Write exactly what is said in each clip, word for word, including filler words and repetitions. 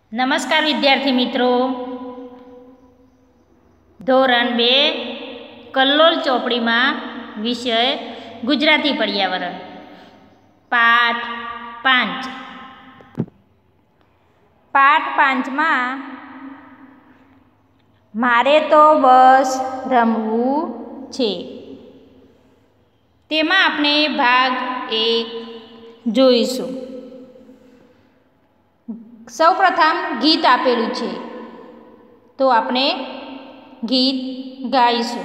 નમસ્કાર વિદ્યાર્થી મિત્રો, ધોરણ બે કલ્લોલ ચોપડીમાં વિષય ગુજરાતી પર્યાવરણ પાઠ પાંચ. પાઠ પાંચમાં મારે તો બસ રમવું છે. તેમાં આપણે ભાગ એક જોઈશું. સૌપ્રથમ ગીત આપેલું છે, તો આપણે ગીત ગાઈશું.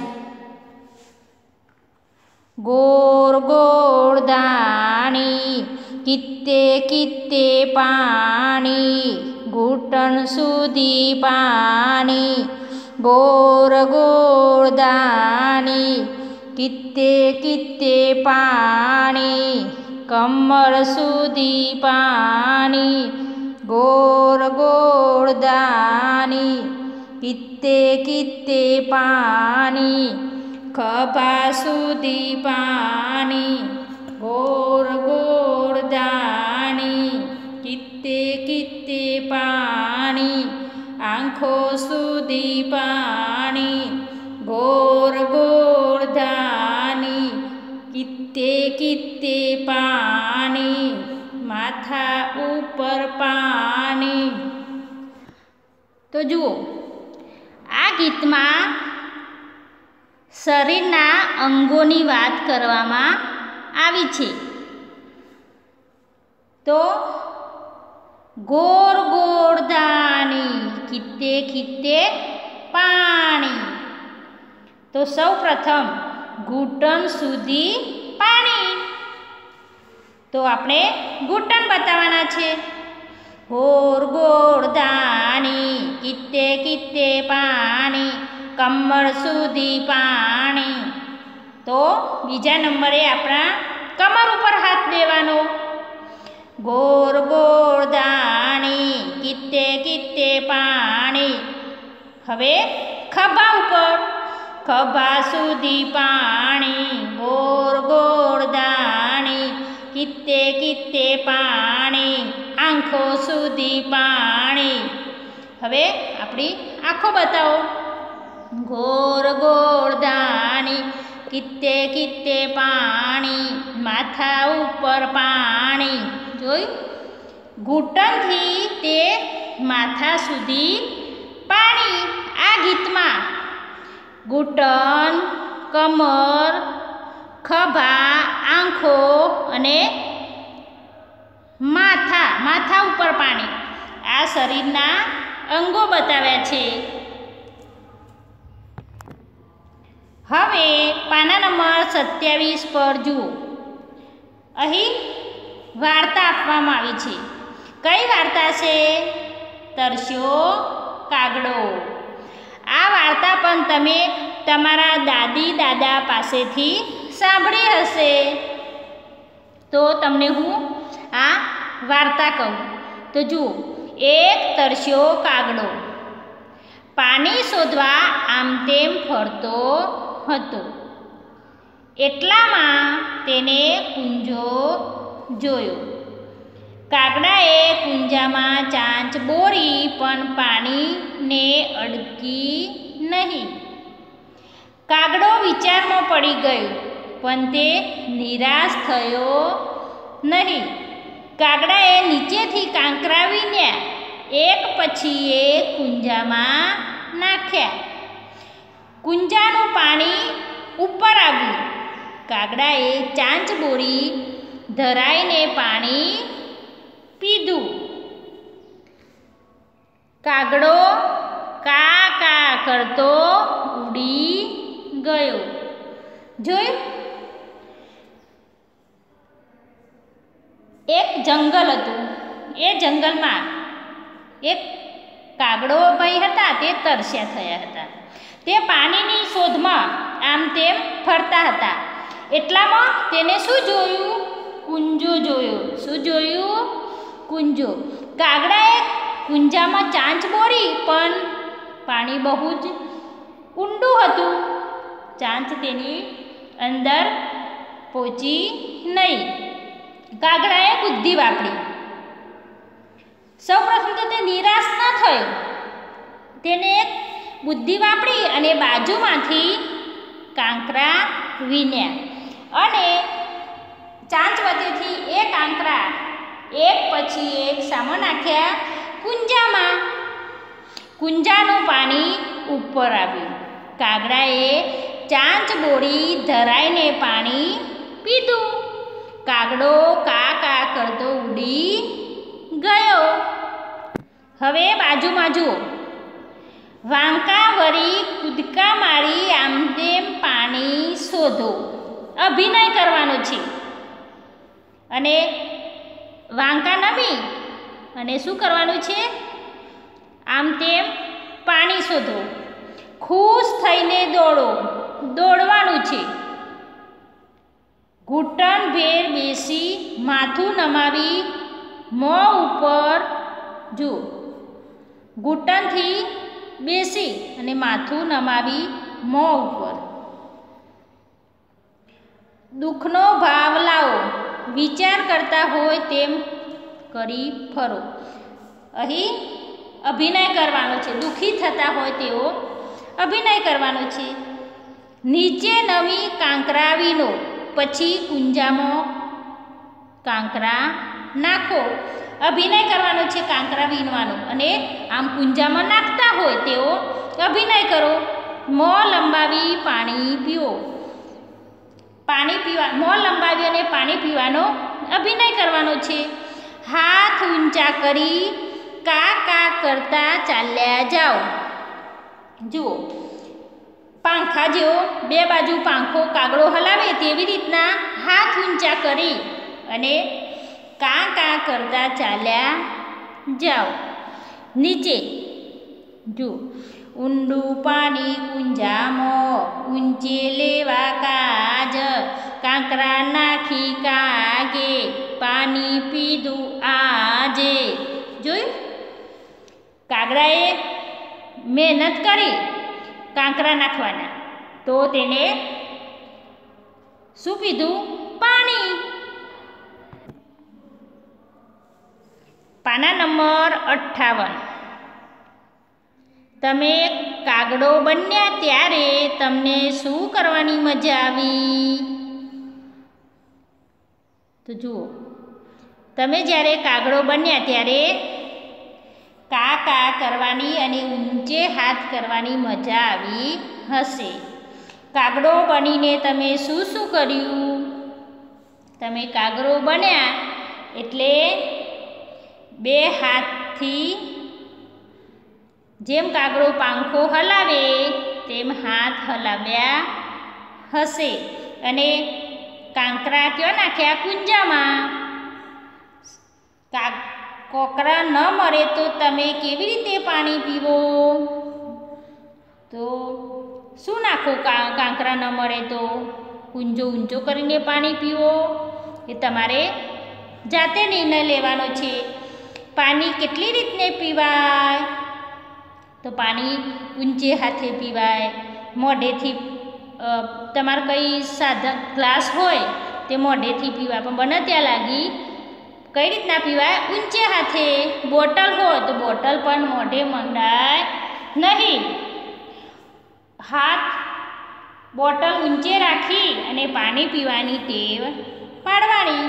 ગોળ ગોળ દાણી, કિત્તે કિત્તે પાણી, ઘૂંટણ સુધી પાણી. ગોળ ગોળ દાણી, કિત્તે કિત્તે પાણી, કમર સુધી પાણી. ગોળ ગોળ દાણી, કિત્તે કિત્તે પાણી, ખભા સુધી પાણી. ગોળ ગોળ દાણી, કિત્તે કિત્તે પાણી, આંખો સુધી પાણી. ગોળ ગોળ દાણી, કિત્તે કિત્તે પાણી, માથા ઉપર પાણી. તો જુઓ, આ ગીતમાં શરીરના અંગોની વાત કરવામાં આવી છે. તો ગોળ ગોળ દાણી, કિત્તે કિત્તે પાણી. તો સૌ પ્રથમ ઘૂંટણ સુધી પાણી. તો આપણે ઘૂંટણ બતાવવાના છે. ગોળ ગોળ દાણી, કિત્તે કિત્તે પાણી, કમર સુધી પાણી. તો બીજા નંબરે આપણા કમર ઉપર હાથ દેવાનો. ગોળ ગોળ દાણી, કિત્તે કિત્તે પાણી. હવે ખભા ઉપર, ખભા સુધી પાણી. ગોળ ગોળ દાણી, કિત્તે કિત્તે પાણી, આંખો સુધી પાણી. હવે આપણી આંખો બતાવો. ગોળ ગોળ દાણી, કિત્તે કિત્તે પાણી, માથા ઉપર પાણી. જોઈ, ઘૂંટણથી તે માથા સુધી પાણી. આ ગીતમાં ઘૂંટણ, કમર, ખભા, આંખો અને માથા માથા ઉપર પાણી, આ શરીરના અંગો બતાવ્યા છે. હવે પાના નંબર સત્યાવીસ પર જુઓ. અહીં વાર્તા આપવામાં આવી છે. કઈ વાર્તા છે? તરસ્યો કાગડો. આ વાર્તા પણ તમે તમારા દાદી દાદા પાસેથી સાંભળી હશે. તો તમને હું આ વાર્તા કહું. તો જુઓ, એક તરસ્યો કાગડો પાણી શોધવા આમ તેમ ફરતો હતો. એટલામાં તેને કુંજો જોયો. કાગડાએ કુંજામાં ચાંચ બોરી, પણ પાણીને અડકી નહીં. કાગડો વિચારમાં પડી ગયો, પણ તે નિરાશ થયો નહીં. કાગડાએ નીચેથી કાંકરાવીને એક પછી એક કુંજામાં નાખ્યા. કુંજાનું પાણી ઉપર આવ્યું. કાગડાએ ચાંચ બોરી ધરાઈને પાણી પીધું. કાગડો કા કા કરતો ઉડી ગયો. જોયું, એક જંગલ હતું. એ જંગલમાં એક કાગડો ભાઈ હતા. તે તરસ્યા થયા હતા. તે પાણીની શોધમાં આમ તેમ ફરતા હતા. એટલામાં તેને શું જોયું? કુંજો જોયો. શું જોયું? કુંજો. કાગડાએ કુંજામાં ચાંચ બોરી, પણ પાણી બહુ જ ઊંડું હતું. ચાંચ તેની અંદર પહોંચી નહીં. કાગડાએ બુદ્ધિ વાપરી. સૌપ્રથમ તો તે નિરાશ ન થયો. તેને એક બુદ્ધિ વાપરી અને બાજુમાંથી કાંકરા વીણ્યા અને ચાંચવતીથી એ કાંકરા એક પછી એક સામો નાખ્યા કુંજામાં. કુંજાનું પાણી ઉપર આવ્યું. કાગડાએ ચાંચ બોળી ધરાઈને પાણી પીધું. કાગડો કા કા કરતો ઉડી ગયો. હવે બાજુમાં જુઓ. વાંકા વળી કૂદકા મારી આમ તેમ પાણી શોધો. અભિનય કરવાનો છે અને વાંકા નમી અને શું કરવાનું છે? આમ તેમ પાણી શોધો. ખુશ થઈને દોડો. દોડવાનું છે. ઘૂંટણ ભેર બેસી માથું નમાવી મોં ઉપર જુઓ. ઘૂંટણથી બેસી અને માથું નમાવી મોં ઉપર. દુઃખનો ભાવ લાવો. વિચાર કરતા હોય તેમ કરી ફરો. અહીં અભિનય કરવાનો છે. દુઃખી થતા હોય તેવો અભિનય કરવાનો છે. નીચે નવી કાંકરા વીણો. પછી કુંજામાં કાંકરા નાખો. અભિનય કરવાનો છે કાંકરા વીણવાનો અને આમ કુંજામાં નાખતા હોય તેવો અભિનય કરો. મોં લંબાવી પાણી પીવો. પાણી પીવા મોં લંબાવી અને પાણી પીવાનો અભિનય કરવાનો છે. હાથ ઊંચા કરી કા કા કરતા ચાલ્યા જાઓ. જુઓ, પાંખા જેવો બે બાજુ પાંખો કાગડો હલાવે તેવી રીતના હાથ ઊંચા કરી અને કા કા કરતા ચાલ્યા જાઓ. નીચે જુઓ. ઊંડું પાણી કુંજામાં ઊંચે લેવા કાજ. કાંકરા નાખી કાગે પાણી પીધું આજે. જોયું? કાગડાએ મહેનત કરી કાંકરા નાખવાના તો તેને શું પીધું? પાણી. પાના નંબર અઠ્ઠાવન. તમે કાગડો બન્યા ત્યારે તમને શું કરવાની મજા આવી? તો જુઓ, તમે જ્યારે કાગડો બન્યા ત્યારે કા કા કરવાની અને ઊંચે હાથ કરવાની મજા આવી હશે. કાગડો બનીને તમે શું શું કર્યું? તમે કાગડો બન્યા એટલે બે હાથથી જેમ કાગડો પાંખો હલાવે તેમ હાથ હલાવ્યા હશે અને કાંકરા ક્યાં નાખ્યા? કુંજામાં. કા કોકરા ન મળે તો તમે કેવી રીતે પાણી પીવો? તો શું નાખો? કાંકરા ન મળે તો કુંજો ઊંચો કરીને પાણી પીવો. એ તમારે જાતે નિર્ણય લેવાનો છે. પાણી કેટલી રીતને પીવાય? તો પાણી ઊંચે હાથે પીવાય, મોઢેથી. તમારે કંઈ સાધન ગ્લાસ હોય તે મોઢેથી પીવાય, પણ બને ત્યાં લાગી કઈ રીતના પીવાય? ઊંચે હાથે. બોટલ હોય તો બોટલ પણ મોઢે મંડાય નહીં. હાથ બોટલ ઊંચે રાખી અને પાણી પીવાની ટેવ પાડવાની.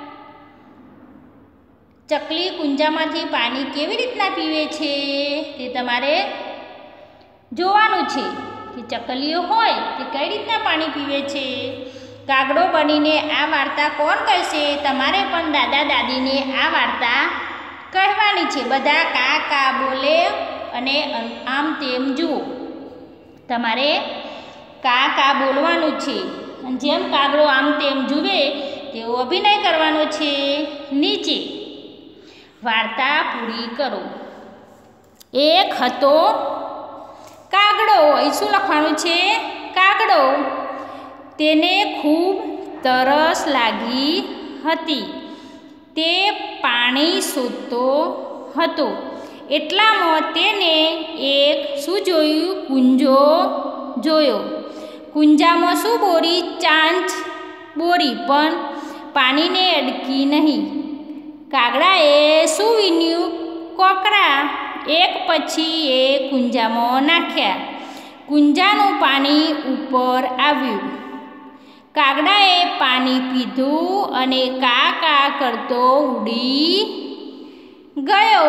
ચકલી કુંજામાંથી પાણી કેવી રીતના પીવે છે તે તમારે જોવાનું છે કે ચકલીઓ હોય તે કઈ રીતના પાણી પીવે છે. કાગડો બનીને આ વાર્તા કોણ કહેશે? તમારે પણ દાદા દાદીને આ વાર્તા કહેવાની છે. બધા કા કા બોલે અને આમ તેમ જુઓ. તમારે કા કા બોલવાનું છે. જેમ કાગડો આમ તેમ જુએ તેવો અભિનય કરવાનો છે. નીચે વાર્તા પૂરી કરો. એક હતો કાગડો. અહીં શું લખવાનું છે? કાગડો. તેને ખૂબ તરસ લાગી હતી. તે પાણી શોધતો હતો. એટલામાં તેને એક શું જોયું? કુંજો જોયો. કુંજામાં શું બોરી? ચાંચ બોરી, પણ પાણીને અડકી નહીં. કાગડાએ શું વીણ્યું? કોકરા એક પછી એક કુંજામાં નાખ્યા. કુંજાનું પાણી ઉપર આવ્યું. કાગડાએ પાણી પીધું અને કા કા કરતો ઉડી ગયો.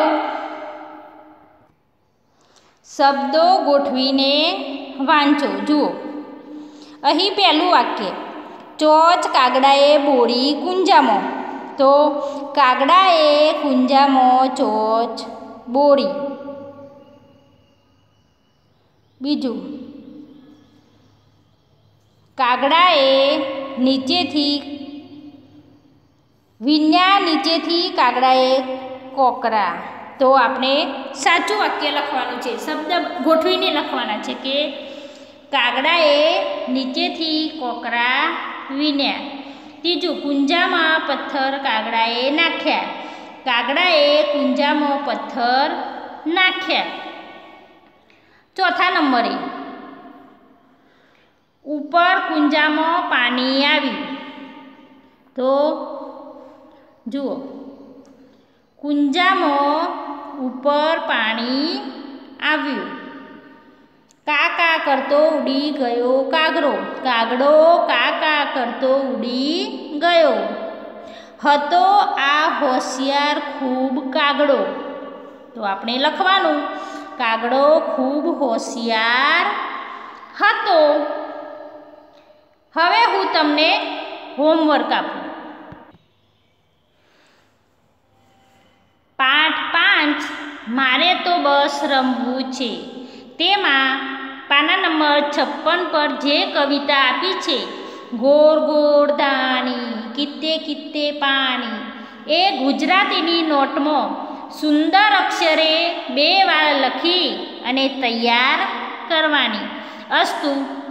શબ્દો ગોઠવીને વાંચો. જુઓ, અહીં પહેલું વાક્ય, ચોચ કાગડાએ બોળી કુંજામાં. તો કાગડાએ કુંજામાં ચોચ બોળી. બીજું, કાગડાએ નીચેથી વીણ્યા નીચેથી કાગડાએ કોકરા. તો આપણે સાચું વાક્ય લખવાનું છે, શબ્દ ગોઠવીને લખવાના છે કે કાગડાએ નીચેથી કોકરા વીણ્યા. ત્રીજું, કુંજામાં પથ્થર કાગડાએ નાખ્યા. કાગડાએ કુંજામાં પથ્થર નાખ્યા. ચોથા નંબરે, ઉપર કુંજામાં પાણી આવ્યું. તો જુઓ, કુંજામાં ઉપર પાણી આવ્યું. કા કા કરતો ઉડી ગયો કાગડો. કાગડો કા કા કરતો ઉડી ગયો. હતો આ હોશિયાર ખૂબ કાગડો. તો આપણે લખવાનું, કાગડો ખૂબ હોશિયાર હતો. હવે હું તમને હોમવર્ક આપું. પાઠ પાંચ, મારે તો બસ રમવું છે. તેમાં પાના નંબર છપ્પન પર જે કવિતા આપી છે, ગોળ ગોળ ધાણી કિત્તે કિત્તે પાણી, એ ગુજરાતીની નોટમાં સુંદર અક્ષરે બે વાર લખી અને તૈયાર કરવાની. અસ્તુ.